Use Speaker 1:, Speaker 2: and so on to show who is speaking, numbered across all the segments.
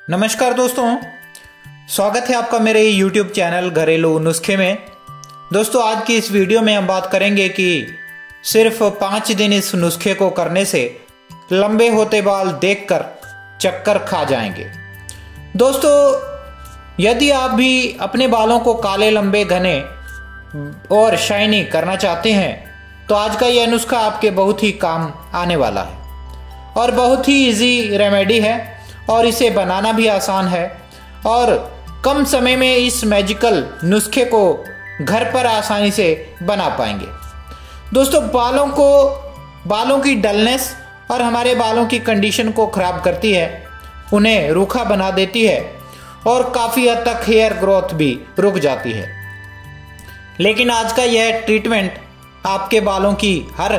Speaker 1: नमस्कार दोस्तों, स्वागत है आपका मेरे YouTube चैनल घरेलू नुस्खे में। दोस्तों, आज की इस वीडियो में हम बात करेंगे कि सिर्फ 5 दिन इस नुस्खे को करने से लंबे होते बाल देखकर चक्कर खा जाएंगे। दोस्तों, यदि आप भी अपने बालों को काले, लंबे, घने और शाइनी करना चाहते हैं तो आज का यह नुस्खा आपके बहुत ही काम आने वाला है और बहुत ही इजी रेमेडी है और इसे बनाना भी आसान है और कम समय में इस मैजिकल नुस्खे को घर पर आसानी से बना पाएंगे। दोस्तों, बालों की डलनेस और हमारे बालों की कंडीशन को खराब करती है, उन्हें रूखा बना देती है और काफ़ी हद तक हेयर ग्रोथ भी रुक जाती है। लेकिन आज का यह ट्रीटमेंट आपके बालों की हर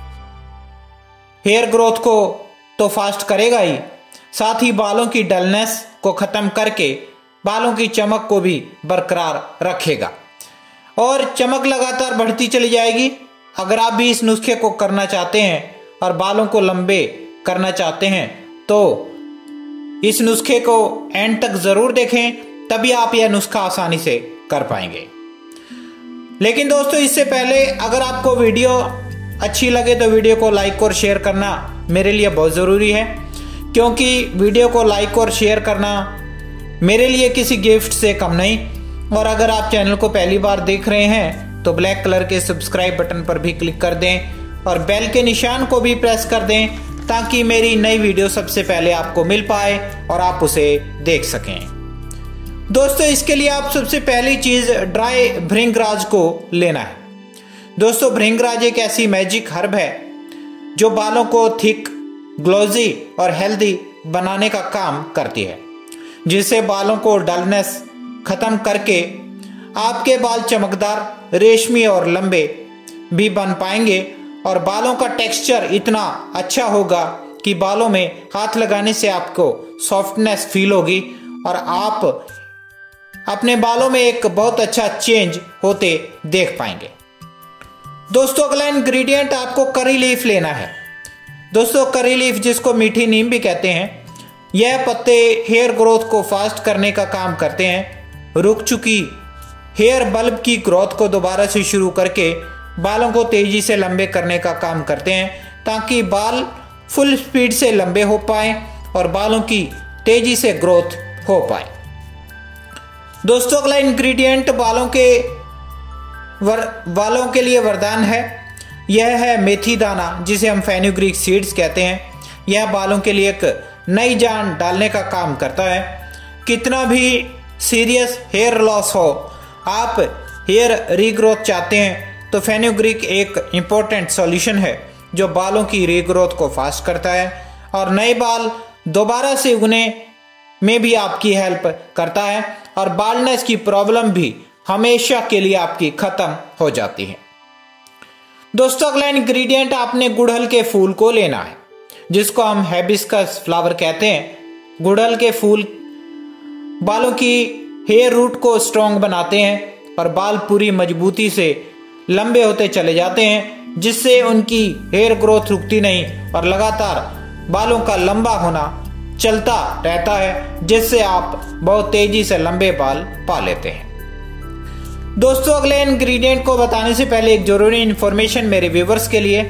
Speaker 1: हेयर ग्रोथ को तो फास्ट करेगा ही, साथ ही बालों की डलनेस को खत्म करके बालों की चमक को भी बरकरार रखेगा और चमक लगातार बढ़ती चली जाएगी। अगर आप भी इस नुस्खे को करना चाहते हैं और बालों को लंबे करना चाहते हैं तो इस नुस्खे को एंड तक जरूर देखें, तभी आप यह नुस्खा आसानी से कर पाएंगे। लेकिन दोस्तों, इससे पहले अगर आपको वीडियो अच्छी लगे तो वीडियो को लाइक और शेयर करना मेरे लिए बहुत ज़रूरी है, क्योंकि वीडियो को लाइक और शेयर करना मेरे लिए किसी गिफ्ट से कम नहीं। और अगर आप चैनल को पहली बार देख रहे हैं तो ब्लैक कलर के सब्सक्राइब बटन पर भी क्लिक कर दें और बेल के निशान को भी प्रेस कर दें ताकि मेरी नई वीडियो सबसे पहले आपको मिल पाए और आप उसे देख सकें। दोस्तों, इसके लिए आप सबसे पहली चीज ड्राई भृंगराज को लेना है। दोस्तों, भृंगराज एक ऐसी मैजिक हर्ब है जो बालों को थिक, ग्लोजी और हेल्दी बनाने का काम करती है, जिससे बालों को डलनेस खत्म करके आपके बाल चमकदार, रेशमी और लंबे भी बन पाएंगे और बालों का टेक्सचर इतना अच्छा होगा कि बालों में हाथ लगाने से आपको सॉफ्टनेस फील होगी और आप अपने बालों में एक बहुत अच्छा चेंज होते देख पाएंगे। दोस्तों, अगला इंग्रेडिएंट आपको करी लीफ लेना है। दोस्तों, करी लीफ, जिसको मीठी नीम भी कहते हैं, यह पत्ते हेयर ग्रोथ को फास्ट करने का काम करते हैं। रुक चुकी हेयर बल्ब की ग्रोथ को दोबारा से शुरू करके बालों को तेजी से लंबे करने का काम करते हैं ताकि बाल फुल स्पीड से लंबे हो पाए और बालों की तेजी से ग्रोथ हो पाए। दोस्तों, अगला इंग्रेडिएंट बालों के लिए वरदान है। यह है मेथी दाना, जिसे हम फेनुग्रीक सीड्स कहते हैं। यह बालों के लिए एक नई जान डालने का काम करता है। कितना भी सीरियस हेयर लॉस हो, आप हेयर रीग्रोथ चाहते हैं तो फेनुग्रीक एक इम्पोर्टेंट सॉल्यूशन है जो बालों की रीग्रोथ को फास्ट करता है और नए बाल दोबारा से उगने में भी आपकी हेल्प करता है और बाल्डनेस की प्रॉब्लम भी हमेशा के लिए आपकी खत्म हो जाती है। दोस्तों, अगला इंग्रेडिएंट आपने गुड़हल के फूल को लेना है, जिसको हम हिबिस्कस फ्लावर कहते हैं। गुड़हल के फूल बालों की हेयर रूट को स्ट्रॉन्ग बनाते हैं और बाल पूरी मजबूती से लंबे होते चले जाते हैं, जिससे उनकी हेयर ग्रोथ रुकती नहीं और लगातार बालों का लंबा होना चलता रहता है, जिससे आप बहुत तेजी से लंबे बाल पा लेते हैं। दोस्तों, अगले इंग्रेडिएंट को बताने से पहले एक जरूरी इंफॉर्मेशन मेरे व्यूवर्स के लिए।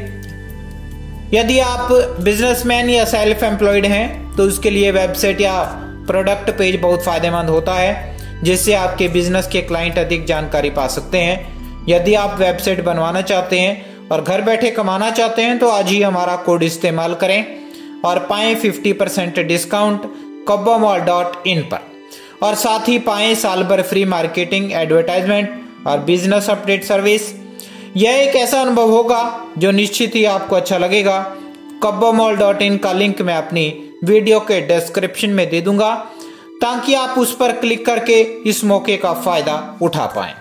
Speaker 1: यदि आप बिजनेसमैन या सेल्फ एम्प्लॉयड हैं तो उसके लिए वेबसाइट या प्रोडक्ट पेज बहुत फायदेमंद होता है, जिससे आपके बिजनेस के क्लाइंट अधिक जानकारी पा सकते हैं। यदि आप वेबसाइट बनवाना चाहते हैं और घर बैठे कमाना चाहते हैं तो आज ही हमारा कोड इस्तेमाल करें और पाएं 50% डिस्काउंट kobbomall.in पर, और साथ ही पाएं साल भर फ्री मार्केटिंग, एडवर्टाइजमेंट और बिजनेस अपडेट सर्विस। यह एक ऐसा अनुभव होगा जो निश्चित ही आपको अच्छा लगेगा। kobbomall.in का लिंक मैं अपनी वीडियो के डिस्क्रिप्शन में दे दूंगा ताकि आप उस पर क्लिक करके इस मौके का फायदा उठा पाएं।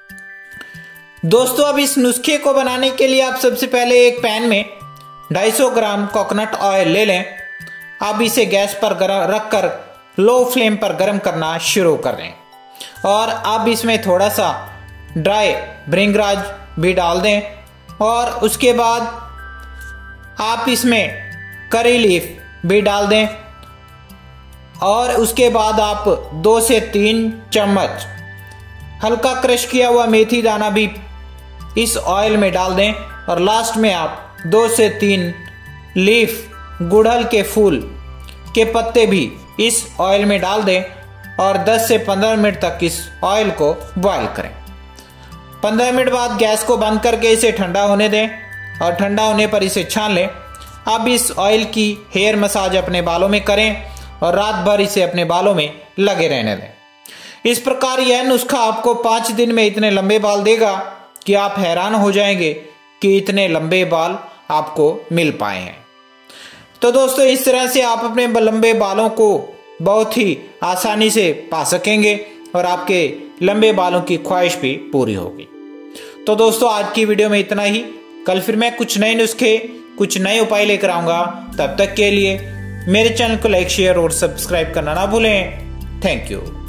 Speaker 1: दोस्तों, अब इस नुस्खे को बनाने के लिए आप सबसे पहले एक पैन में 250 ग्राम कोकोनट ऑयल ले लें। अब इसे गैस पर रखकर लो फ्लेम पर गर्म करना शुरू कर दें और अब इसमें थोड़ा सा ड्राई भृंगराज भी डाल दें और उसके बाद आप इसमें करी लीफ भी डाल दें और उसके बाद आप 2 से 3 चम्मच हल्का क्रश किया हुआ मेथी दाना भी इस ऑयल में डाल दें। और लास्ट में आप 2 से 3 लीफ गुड़हल के फूल के पत्ते भी इस ऑयल में डाल दें और 10 से 15 मिनट तक इस ऑयल को बॉईल करें। 15 मिनट बाद गैस को बंद करके इसे ठंडा होने दें और ठंडा होने पर इसे छान लें। अब इस ऑयल की हेयर मसाज अपने बालों में करें और रात भर इसे अपने बालों में लगे रहने दें। इस प्रकार यह नुस्खा आपको 5 दिन में इतने लंबे बाल देगा कि आप हैरान हो जाएंगे कि इतने लंबे बाल आपको मिल पाए हैं। तो दोस्तों, इस तरह से आप अपने लंबे बालों को बहुत ही आसानी से पा सकेंगे और आपके लंबे बालों की ख्वाहिश भी पूरी होगी। तो दोस्तों, आज की वीडियो में इतना ही। कल फिर मैं कुछ नए नुस्खे, कुछ नए उपाय लेकर आऊंगा। तब तक के लिए मेरे चैनल को लाइक, शेयर और सब्सक्राइब करना ना भूलें। Thank you.